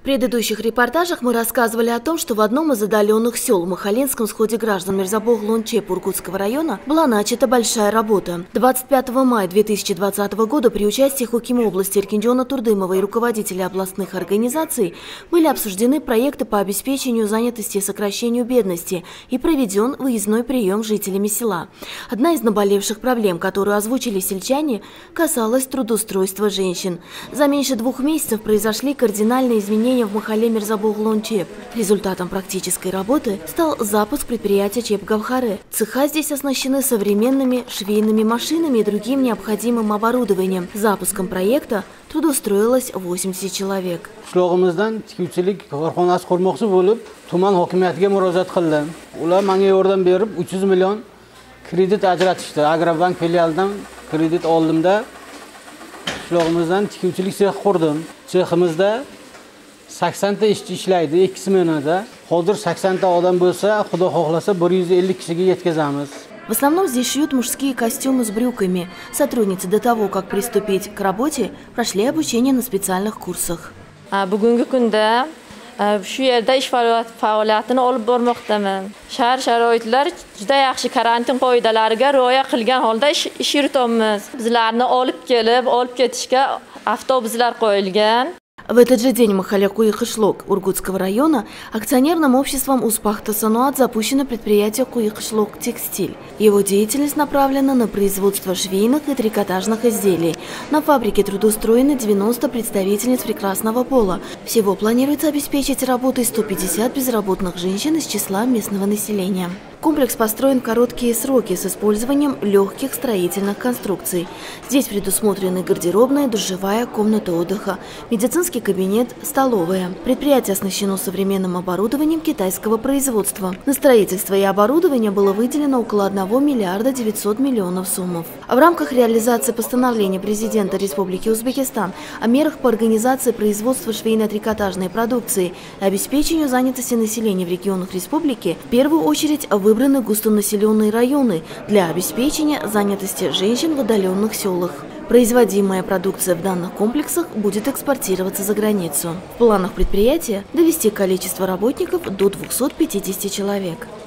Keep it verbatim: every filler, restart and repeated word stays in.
В предыдущих репортажах мы рассказывали о том, что в одном из отдаленных сел в Махаленском сходе граждан Мирзабог-Лунчеп Иркутского района была начата большая работа. двадцать пятого мая две тысячи двадцатого года при участии Хукима области Эркинджона Турдымова и руководителей областных организаций были обсуждены проекты по обеспечению занятости и сокращению бедности и проведен выездной прием жителями села. Одна из наболевших проблем, которую озвучили сельчане, касалась трудоустройства женщин. За меньше двух месяцев произошли кардинальные изменения в Махале Мирзабог-Лунчеп. Результатом практической работы стал запуск предприятия Чеп-Гавхаре. Цеха здесь оснащены современными швейными машинами и другим необходимым оборудованием. Запуском проекта трудоустроилось восемьдесят человек. Qishlog'imizdan tikuvchilik korxonasi qurmoqchi bo'lib, tuman hokimiyatiga murojaat qildim. Ular menga yordam berib uch yuz million kredit ajratishdi. Agrobank filialidan kredit oldimda qishlog'imizdan tikuvchilik sex qurdim. Seximizda sakson ta ishchi ishlaydi, ikki smenada. Hozir sakson ta odam bo'lsa, Xudo xohlasa bir yuz ellik kishiga yetkazamiz. В основном здесь шьют мужские костюмы с брюками. Сотрудницы до того, как приступить к работе, прошли обучение на специальных курсах. Bugungi kunda shu yerda ish faoliyatini olib bormoqdaman. Shahar sharoitlar juda yaxshi, karantin qoidalariga rioya qilgan holda ish yuritamiz. Bizlarni olib kelib, olib ketishga avtobuslar qo'yilgan. В этот же день в Махале Куйхышлок Иркутского района акционерным обществом Успахта Сануат запущено предприятие Куйхышлок Текстиль. Его деятельность направлена на производство швейных и трикотажных изделий. На фабрике трудоустроены девяносто представительниц прекрасного пола. Всего планируется обеспечить работой сто пятьдесят безработных женщин из числа местного населения. Комплекс построен в короткие сроки с использованием легких строительных конструкций. Здесь предусмотрены гардеробная, душевая, комната отдыха, медицинский кабинет, столовая. Предприятие оснащено современным оборудованием китайского производства. На строительство и оборудование было выделено около одного миллиарда девятисот миллионов сомов. В рамках реализации постановления президента Республики Узбекистан о мерах по организации производства швейно-трикотажной продукции и обеспечению занятости населения в регионах республики в первую очередь вы выбраны густонаселенные районы для обеспечения занятости женщин в отдаленных селах. Производимая продукция в данных комплексах будет экспортироваться за границу. В планах предприятия довести количество работников до двухсот пятидесяти человек.